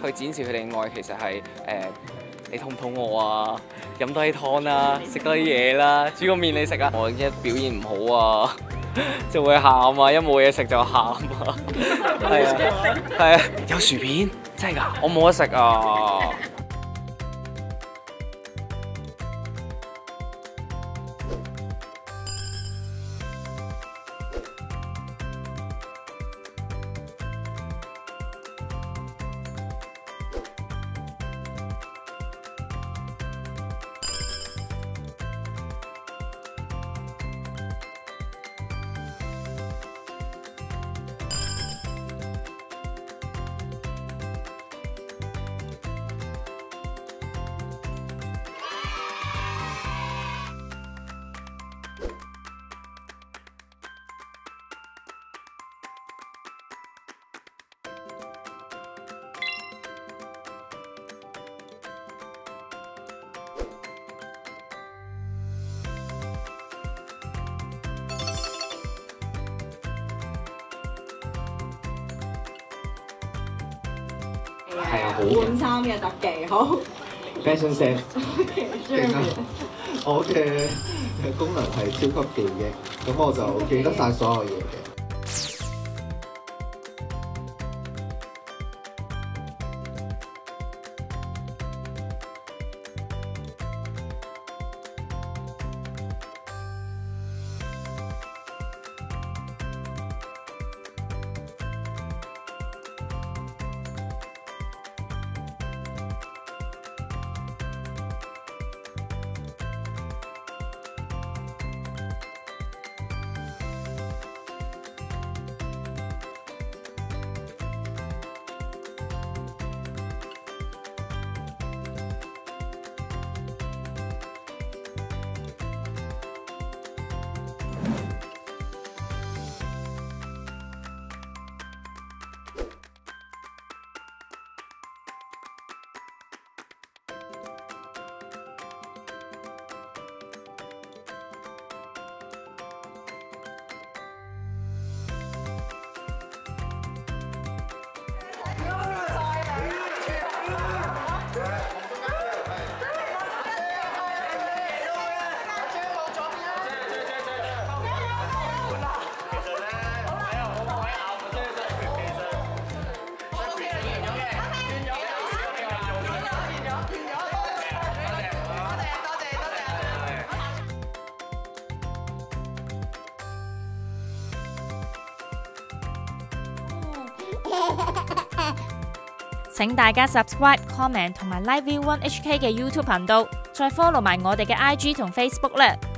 去展示佢哋愛，其實係你肚唔肚餓啊？飲多啲湯啦，食多啲嘢啦，煮個麵你食啊！我一表現唔好啊，就會喊啊，一冇嘢食就喊啊，係啊，係啊，有薯片真係㗎，我冇得食啊！ 係啊，好換衫嘅特技，好 fashion sense， 勁啊！ 我嘅功能係超級記憶，咁我就記得晒所有嘢嘅。 請大家 subscribe、comment 同埋 Live View One HK 嘅 YouTube 頻道，再 follow 埋我哋嘅IG 同 Facebook 啦。